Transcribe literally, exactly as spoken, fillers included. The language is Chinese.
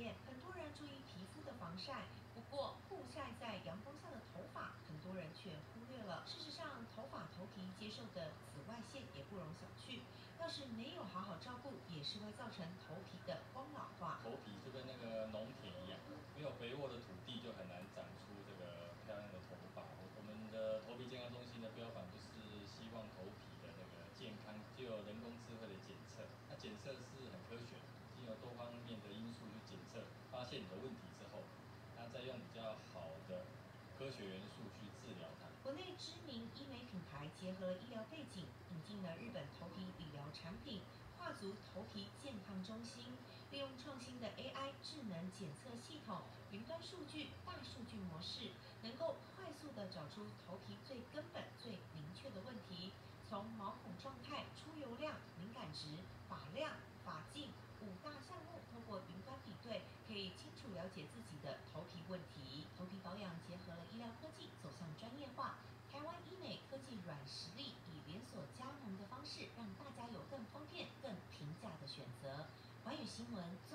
面，很多人注意皮肤的防晒，不过曝晒在阳光下的头发，很多人却忽略了。事实上，头发头皮接受的紫外线也不容小觑，要是没有好好照顾，也是会造成头皮的光老化。 头皮就跟那个农田一样，没有肥沃的土地就很难长出这个漂亮的头发。我们的头皮健康中心的标榜就是希望头皮的那个健康，就有人工智慧的检测。那检测是很科学，经由多方面的因素去检测，发现你的问题之后，那再用比较好的科学元素去治疗它。 国内知名医美品牌结合了医疗背景，引进了日本头皮理疗产品，跨足头皮健康中心，利用创新的 A I 智能检测系统、云端数据、大数据模式，能够快速的找出头皮最根本、最明确的问题，从毛孔状态、出油量、敏感值、发量、发径五大项目，透过云端比对，可以清楚了解自己的头皮问题。头皮保养结合了医疗科技，走向专业化。台湾医美科技软实力，以连锁加盟的方式，让大家有更方便、更平价的选择。环宇新闻